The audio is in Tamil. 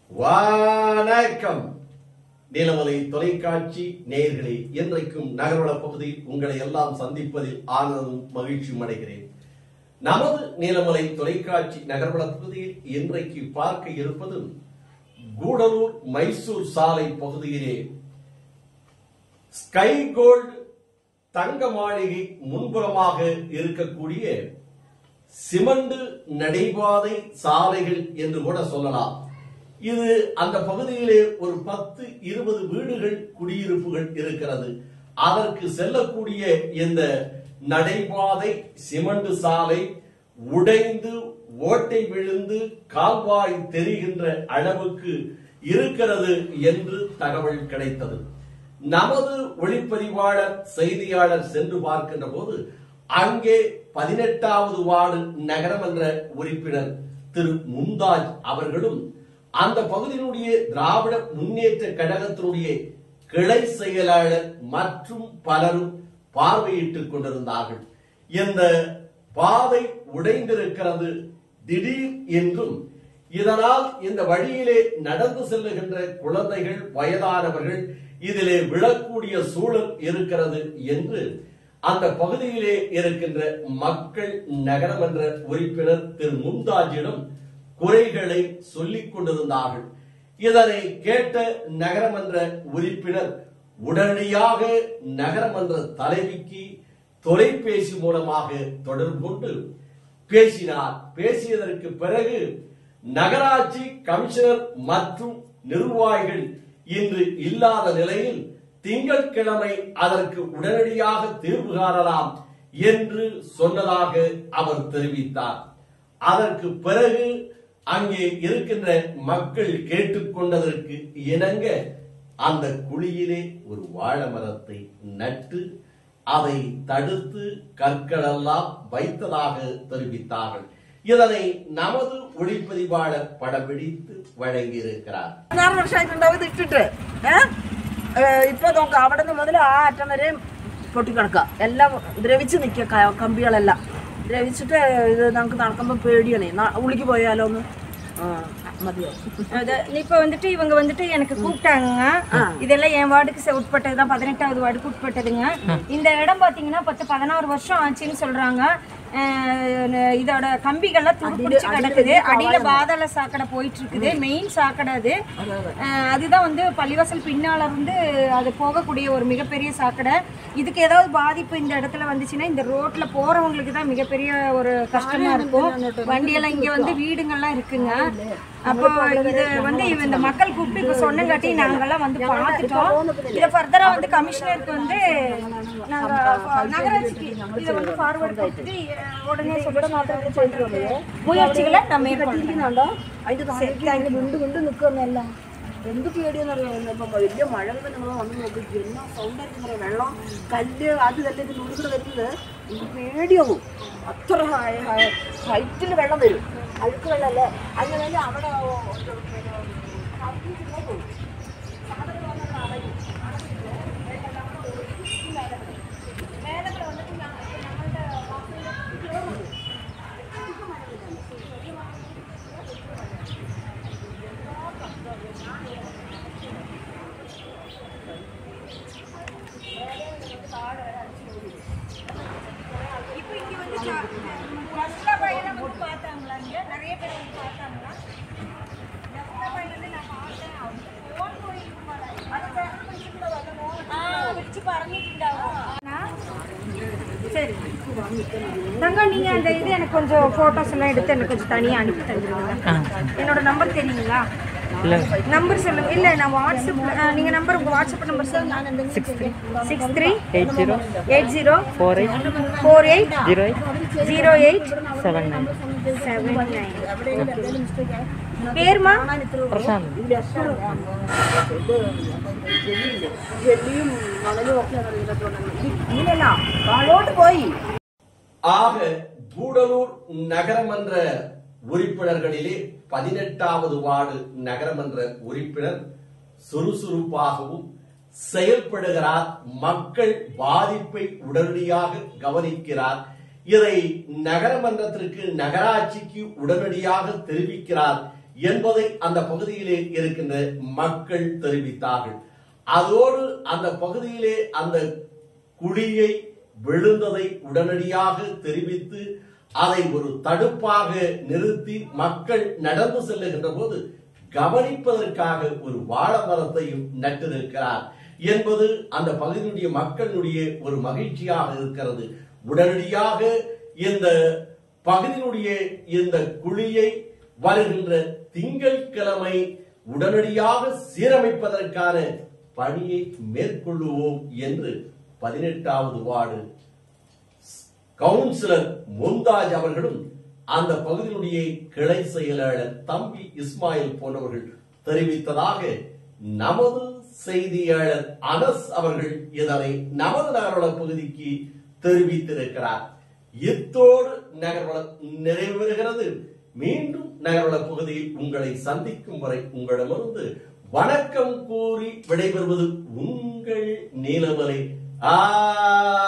வணக்கம் நீலமலை தொலைக்காட்சி நேயர்களே, இன்றைக்கும் நகர்வள பகுதியில் உங்களை எல்லாம் சந்திப்பதில் ஆனந்தம் மகிழ்ச்சியும் அடைகிறேன். நமது நீலமலை தொலைக்காட்சி நகர்வள பகுதியில் இன்றைக்கு பார்க்க இருப்பது கூடலூர் மைசூர் சாலை பகுதியிலே ஸ்கை கோல்டு தங்க மாளிகை முன்புறமாக இருக்கக்கூடிய சிமெண்ட் நடைபாதை சாலைகள் என்று கூட சொல்லலாம். இது அந்த பகுதியிலே ஒரு 10-20 வீடுகள் குடியிருப்புகள் இருக்கிறது. அதற்கு செல்லக்கூடிய இந்த நடைபாதை சிமெண்ட் சாலை உடைந்து ஓட்டை விழுந்து கால்வாய் தெரிகின்ற அளவுக்கு இருக்கிறது என்று தகவல் கிடைத்தது. நமது ஒளிப்பதிவாளர் செய்தியாளர் சென்று பார்க்கின்ற போது அங்கே 18வது வார்டு நகரமன்ற உறுப்பினர் திரு மும்தாஜ் அவர்களும் அந்த பகுதியினுடைய திராவிட முன்னேற்ற கழகத்தினுடைய கிளை செயலாளர் மற்றும் பலரும் பார்வையிட்டுக் கொண்டிருந்தார்கள். இந்த பாதை உடைந்திருக்கிறது திடீர் என்றும், இதனால் இந்த வழியிலே நடந்து செல்லுகின்ற குழந்தைகள் வயதானவர்கள் இதிலே விழக்கூடிய சூழல் இருக்கிறது என்று அந்த பகுதியிலே இருக்கின்ற மக்கள் நகரமன்ற உறுப்பினர் திரு மும்தாஜிடம் குறைகளை சொல்லிக் கொண்டிருந்தார்கள். இதனை கேட்ட நகரமன்ற உறுப்பினர் உடனடியாக நகரமன்ற தலைவிக்கு தொலைபேசி மூலமாக தொடர்பு கொண்டு பேசினார். பேசியதற்கு பிறகு நகராட்சி கமிஷனர் மற்றும் நிர்வாகிகள் இன்று இல்லாத நிலையில் திங்கட்கிழமை அதற்கு உடனடியாக தீர்வு காணலாம் என்று சொன்னதாக அவர் தெரிவித்தார். அதற்கு பிறகு அங்கே இருக்கின்ற மக்கள் கேட்டுக்கொண்டதற்கு இணங்க அந்த குழியிலே ஒரு வாழை மரத்தை நட்டு அதை தடுத்து கற்களெல்லாம் வைத்ததாக தெரிவித்தார்கள். இதனை நமது ஒளிப்பதிவாளர் படம் பிடித்து വഴങ്ങിയിരിக்கிறார். 4 വർഷമായിട്ടുണ്ടാവും ഇട്ടിട്ട്. ഇപ്പൊ നോക്കാം, അവിടെ നിന്ന് മുതൽ ആ അറ്റം വരെ പൊട്ടിക്കിടക്കുക, എല്ലാം ദ്രവിച്ച് നിൽക്കുക, കമ്പികളെല്ലാം ദ്രവിച്ചിട്ട്. ഇത് നമുക്ക് നടക്കുമ്പോൾ പേടിയാണേ, ഉള്ളിക്ക് പോയാലോ ഒന്ന്. இப்ப வந்துட்டு இவங்க வந்துட்டு எனக்கு கூப்பிட்டாங்க. இதெல்லாம் என் வார்டுக்கு உட்பட்டதுதான், 18வது வார்டுக்கு உட்பட்டதுங்க. இந்த இடம் பாத்தீங்கன்னா 10-16 வருஷம் ஆச்சுன்னு சொல்றாங்க. இதோட கம்பிகள்லாம் துருப்பிடிச்சு கிடக்குது. அடியில பாதாள சாக்கடை போயிட்டு இருக்குது, மெயின் சாக்கடை அது. அதுதான் வந்து பள்ளிவாசல் பின்னால இருந்து அது போகக்கூடிய ஒரு மிகப்பெரிய சாக்கடை. இதுக்கு ஏதாவது பாதிப்பு இந்த இடத்துல வந்துச்சுன்னா இந்த ரோட்ல போறவங்களுக்கு தான் மிகப்பெரிய ஒரு கஷ்டமா இருக்கும். வண்டியெல்லாம் இங்க வந்து வீடுங்கள்லாம் இருக்குங்க. அப்போ இது வந்து இந்த மக்கள் கூப்பிட்டு இப்ப சொன்னங்காட்டி நாங்கெல்லாம் வந்து பார்த்துட்டோம். இதை ஃபர்தரா வந்து கமிஷனருக்கு வந்து நாங்க நகராட்சிக்கு இதை வந்து ஃபார்வர்ட் கொடுத்துட்டு உடனே சொல்ல முயற்சிகளை நம்ம மேற்கொள்ளுന്നുണ്ടോ. അതിന്റെ വിണ്ട് വിണ്ട് നിൽക്കുന്നതെല്ലാം എന്ത് പേടിയെന്ന് അറിയാം. ഇപ്പം വലിയ മഴകൾ നിങ്ങൾ വന്ന് നോക്കി എന്നാ സൗണ്ടായിരിക്കും പറയാം. വെള്ളം കല്ല് അത് കല്ല് ഇതിന് ഉള്ളിൽ വരുന്നത് പേടിയാവും. അത്ര ഹൈറ്റിൽ വെള്ളം വരും, അഴുക്ക് വെള്ളമല്ലേ. അങ്ങനെ അവിടെ நிறைய பேர் வந்து பார்த்தாங்களா? சரி தங்க, நீங்க அந்த இது எனக்கு கொஞ்சம் போட்டோஸ் எல்லாம் எடுத்து எனக்கு கொஞ்சம் தனியாக அனுப்பி தந்துருவீங்க. என்னோட நம்பர் தெரியுங்களா? நம்பர் சொல்லுங்க. இல்ல நான் வாட்ஸ்அப், நீங்க நம்பர் உங்க வாட்ஸ்அப் நம்பர் சொல்லுங்க. 638048080879. பேர்மா போய் ஆக கூடலூர் நகரமன்ற உறுப்பினர்களிலே 18வது வார்டு நகரமன்ற உறுப்பினர் சுறுசுறுப்பாகவும் செயல்படுகிறார். மக்கள் பாதிப்பை உடனடியாக கவனிக்கிறார். இதை நகரமன்றத்திற்கு நகராட்சிக்கு உடனடியாக தெரிவிக்கிறார் என்பதை அந்த பகுதியிலே இருக்கின்ற மக்கள் தெரிவித்தார்கள். அதோடு அந்த பகுதியிலே அந்த குழியை விழுந்ததை உடனடியாக தெரிவித்து அதை ஒரு தடுப்பாக நிறுத்தி மக்கள் நடந்து செல்லுகின்ற போது கவனிப்பதற்காக ஒரு வாழை மரத்தையும் நட்டிருக்கிறார் என்பது அந்த பகுதியினுடைய மக்களுடைய ஒரு மகிழ்ச்சியாக இருக்கிறது. உடனடியாக இந்த பகுதியினுடைய இந்த குழியை வருகின்ற திங்கட்கிழமை உடனடியாக சீரமைப்பதற்கான பணியை மேற்கொள்ளுவோம் என்று 18வது வார்டு கவுன்சிலர் மும்தாஜ் அவர்களும் அந்த பகுதியினுடைய கிளை செயலாளர் தம்பி இஸ்மாயில் போன்றவர்கள் தெரிவித்ததாக நமது செய்தியாளர் அனஸ் அவர்கள் இதனை நமது நகர்வள பகுதிக்கு தெரிவித்திருக்கிறார். இத்தோடு நகர்வளம் நிறைவு பெறுகிறது. மீண்டும் நகர்வள பகுதியில் உங்களை சந்திக்கும் வரை உங்களிடமிருந்து வணக்கம் கூறி விடைபெறுவது உங்கள் நீலமலை.